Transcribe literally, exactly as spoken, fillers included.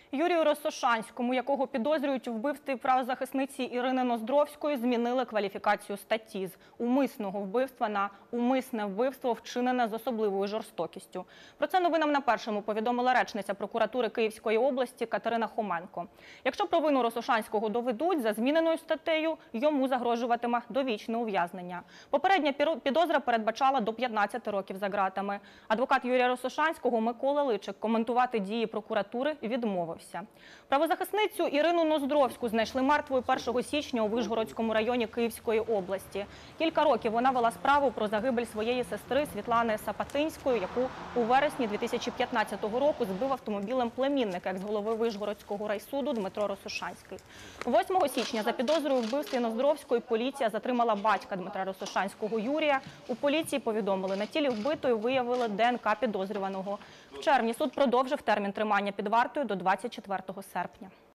Юрію Росошанському, якого підозрюють у вбивстві правозахисниці Ірини Ноздровської, змінили кваліфікацію статті з умисного вбивства на умисне вбивство, вчинене з особливою жорстокістю. Про це новинам на Першому повідомила речниця прокуратури Київської області Катерина Хоменко. Якщо провину Росошанського доведуть, за зміненою статтею йому загрожуватиме довічне ув'язнення. Попередня підозра передбачала до п'ятнадцяти років за ґратами. Адвокат Юрія Росошанського Микола Личик коментувати дії прокуратури відмовився. Правозахисницю Ірину Ноздровську знайшли мертвою першого січня у Вишгородському районі Київської області. Кілька років вона вела справу про загибель своєї сестри Світлани Сапатинської, яку у вересні дві тисячі п'ятнадцятого року збив автомобілем племінник екс-голови Вишгородського райсуду Дмитро Росошанський. восьмого січня за підозрою в вбивстві Ноздровської поліція затримала батька Дмитра Росошанського Юрія. У поліції повідомили, на тілі вбитої виявили ДНК підозрюваного. В червні суд продовжив термін тримання під вартою до двадцять четвертого серпня.